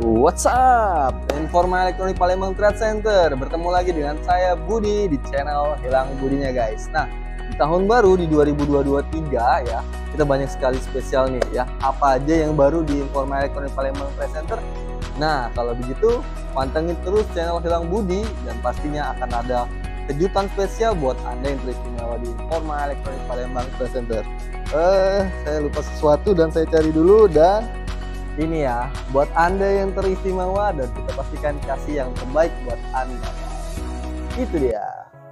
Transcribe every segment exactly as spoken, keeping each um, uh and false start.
What's up? Informa Elektronik Palembang Trade Center. Bertemu lagi dengan saya Budi di channel Hilang Budinya guys. Nah, di tahun baru di dua ribu dua puluh tiga ya, kita banyak sekali spesial nih ya. Apa aja yang baru di Informa Elektronik Palembang Trade Center? Nah, kalau begitu pantengin terus channel Hilang Budi dan pastinya akan ada kejutan spesial buat Anda yang teristimewa di Informa Elektronik Palembang Trade Center. Eh, saya lupa sesuatu dan saya cari dulu dan ini ya, buat Anda yang teristimewa dan kita pastikan kasih yang terbaik buat Anda. Itu dia.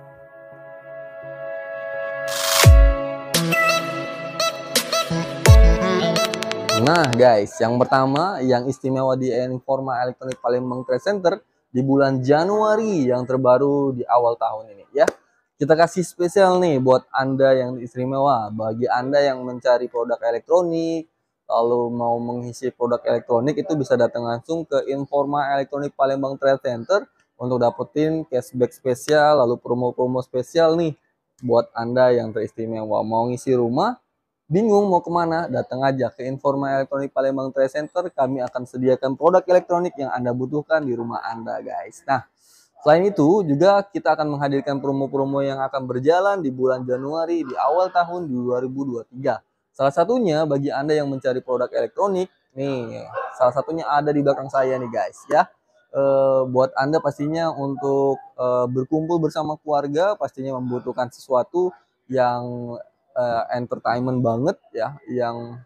Nah guys, yang pertama yang istimewa di Informa Elektronik Palembang Trade Center di bulan Januari yang terbaru di awal tahun ini ya. Kita kasih spesial nih buat Anda yang istimewa, bagi Anda yang mencari produk elektronik, lalu mau mengisi produk elektronik itu bisa datang langsung ke Informa Elektronik Palembang Trade Center untuk dapetin cashback spesial, lalu promo-promo spesial nih buat Anda yang teristimewa. Mau ngisi rumah, bingung mau kemana, datang aja ke Informa Elektronik Palembang Trade Center. Kami akan sediakan produk elektronik yang Anda butuhkan di rumah Anda guys. Nah, selain itu juga kita akan menghadirkan promo-promo yang akan berjalan di bulan Januari di awal tahun dua ribu dua puluh tiga. Salah satunya bagi Anda yang mencari produk elektronik, nih salah satunya ada di belakang saya nih guys ya. E, buat Anda pastinya untuk e, berkumpul bersama keluarga, pastinya membutuhkan sesuatu yang e, entertainment banget ya, yang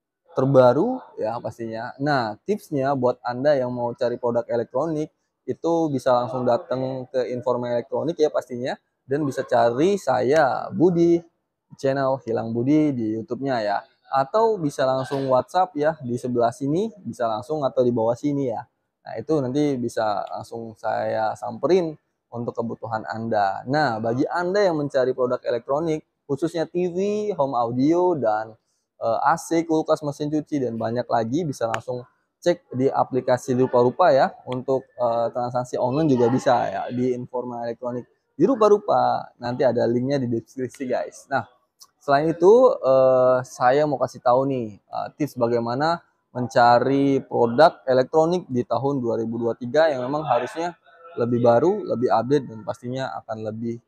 terbaru ya pastinya. Nah tipsnya buat Anda yang mau cari produk elektronik, itu bisa langsung datang ke Informa Elektronik ya pastinya, dan bisa cari saya Budi, channel Hilang Budi di YouTube-nya ya, atau bisa langsung WhatsApp ya di sebelah sini, bisa langsung atau di bawah sini ya. Nah itu nanti bisa langsung saya samperin untuk kebutuhan Anda. Nah bagi Anda yang mencari produk elektronik khususnya T V, home audio, dan uh, A C, kulkas, mesin cuci, dan banyak lagi, bisa langsung cek di aplikasi Rupa-Rupa ya. Untuk uh, transaksi online juga bisa ya di Informa Elektronik di Rupa-Rupa. Nanti ada linknya di deskripsi guys. Nah selain itu uh, saya mau kasih tahu nih uh, tips bagaimana mencari produk elektronik di tahun dua ribu dua puluh tiga yang memang harusnya lebih baru, lebih update, dan pastinya akan lebih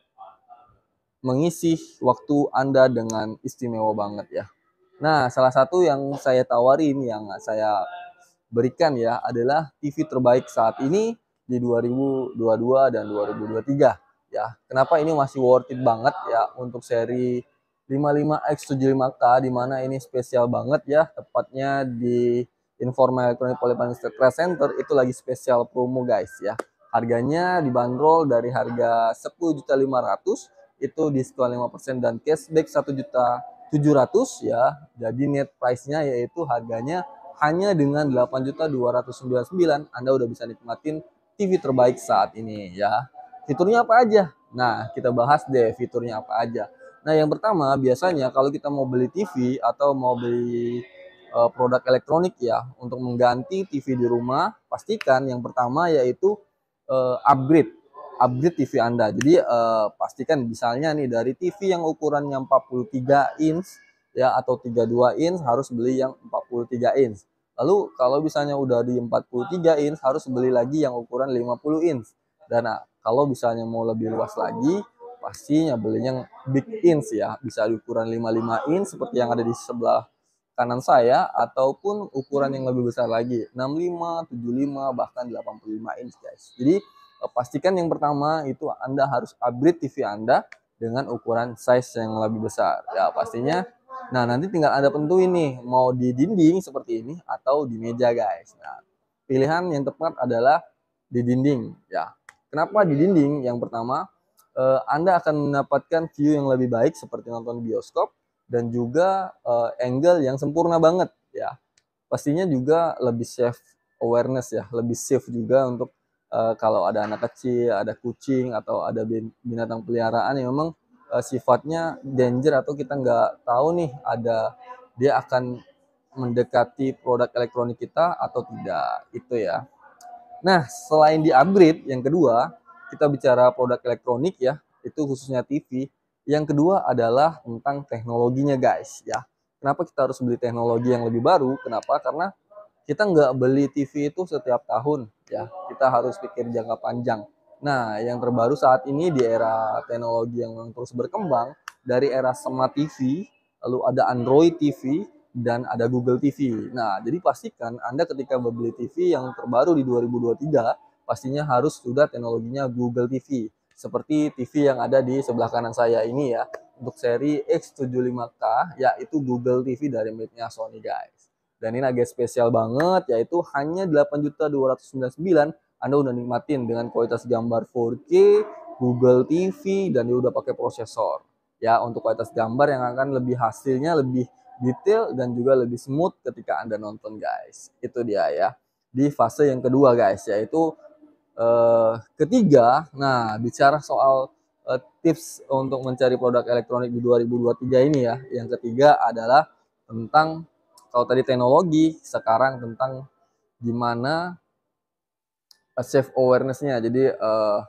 mengisi waktu Anda dengan istimewa banget ya. Nah, salah satu yang saya tawarin, yang saya berikan ya, adalah T V terbaik saat ini di dua ribu dua puluh dua dan dua ribu dua puluh tiga ya. Kenapa ini masih worth it banget ya untuk seri lima puluh lima X tujuh puluh lima K, di mana ini spesial banget ya, tepatnya di Informa Elektronik Palembang Trade Center itu lagi spesial promo guys ya. Harganya dibanderol dari harga sepuluh juta lima ratus ribu, itu diskon lima persen dan cashback satu juta tujuh ratus ribu ya. Jadi net price-nya yaitu harganya hanya dengan delapan juta dua ratus sembilan puluh sembilan ribu Anda udah bisa nikmatin T V terbaik saat ini ya. Fiturnya apa aja? Nah, kita bahas deh fiturnya apa aja. Nah, yang pertama biasanya kalau kita mau beli T V atau mau beli uh, produk elektronik ya, untuk mengganti T V di rumah, pastikan yang pertama yaitu uh, upgrade upgrade T V Anda. Jadi uh, pastikan misalnya nih dari T V yang ukurannya empat puluh tiga inch ya atau tiga puluh dua inch, harus beli yang empat puluh tiga inch. Lalu kalau misalnya udah di empat puluh tiga inch, harus beli lagi yang ukuran lima puluh inch. Dan nah, kalau misalnya mau lebih luas lagi, pastinya beli yang big inch ya, bisa di ukuran lima puluh lima inch seperti yang ada di sebelah kanan saya, ataupun ukuran yang lebih besar lagi enam puluh lima, tujuh puluh lima, bahkan delapan puluh lima inch guys. Jadi pastikan yang pertama itu Anda harus upgrade T V Anda dengan ukuran size yang lebih besar ya pastinya. Nah nanti tinggal Anda tentuin nih mau di dinding seperti ini atau di meja guys. Nah pilihan yang tepat adalah di dinding ya. Kenapa di dinding? Yang pertama eh, Anda akan mendapatkan view yang lebih baik seperti nonton bioskop, dan juga eh, angle yang sempurna banget ya. Pastinya juga lebih safe awareness ya, lebih safe juga untuk Uh, kalau ada anak kecil, ada kucing, atau ada binatang peliharaan yang memang uh, sifatnya danger, atau kita nggak tahu nih ada dia akan mendekati produk elektronik kita atau tidak, itu ya. Nah selain di upgrade, yang kedua kita bicara produk elektronik ya, itu khususnya T V. Yang kedua adalah tentang teknologinya guys ya. Kenapa kita harus beli teknologi yang lebih baru? Kenapa? Karena kita nggak beli T V itu setiap tahun ya, kita harus pikir jangka panjang. Nah, yang terbaru saat ini di era teknologi yang terus berkembang, dari era smart T V, lalu ada Android T V, dan ada Google T V. Nah, jadi pastikan Anda ketika membeli T V yang terbaru di dua ribu dua puluh tiga, pastinya harus sudah teknologinya Google T V. Seperti T V yang ada di sebelah kanan saya ini ya, untuk seri X tujuh puluh lima K, yaitu Google T V dari miliknya Sony guys. Dan ini agak spesial banget, yaitu hanya delapan juta dua ratus sembilan puluh sembilan Anda udah nikmatin dengan kualitas gambar empat K, Google T V, dan dia udah pakai prosesor. Ya, untuk kualitas gambar yang akan lebih hasilnya lebih detail dan juga lebih smooth ketika Anda nonton guys. Itu dia ya. Di fase yang kedua guys, yaitu eh, ketiga. Nah, bicara soal eh, tips untuk mencari produk elektronik di dua ribu dua puluh tiga ini ya. Yang ketiga adalah tentang, kalau tadi teknologi, sekarang tentang gimana uh, self awareness-nya. Jadi uh,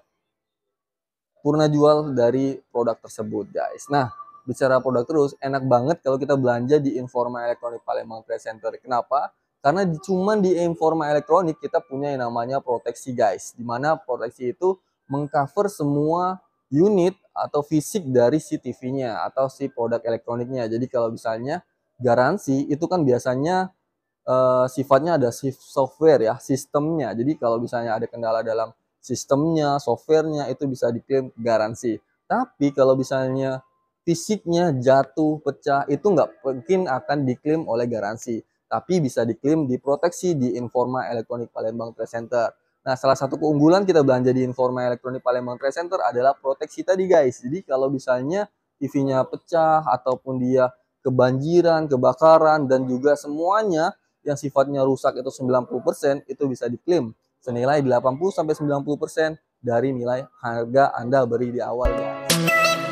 purna jual dari produk tersebut, guys. Nah, bicara produk terus, enak banget kalau kita belanja di Informa Elektronik Palembang Trade Center. Kenapa? Karena di, cuman di Informa Elektronik kita punya yang namanya proteksi, guys. Dimana proteksi itu mengcover semua unit atau fisik dari si T V-nya atau si produk elektroniknya. Jadi kalau misalnya garansi itu kan biasanya uh, sifatnya ada software ya, sistemnya. Jadi kalau misalnya ada kendala dalam sistemnya, softwarenya, itu bisa diklaim garansi. Tapi kalau misalnya fisiknya jatuh, pecah, itu nggak mungkin akan diklaim oleh garansi. Tapi bisa diklaim di proteksi di Informa Elektronik Palembang Trade Center. Nah, salah satu keunggulan kita belanja di Informa Elektronik Palembang Trade Center adalah proteksi tadi guys. Jadi kalau misalnya T V-nya pecah ataupun dia kebanjiran, kebakaran, dan juga semuanya yang sifatnya rusak itu sembilan puluh persen, itu bisa diklaim senilai delapan puluh sampai sembilan puluh persen dari nilai harga Anda beri di awal guys.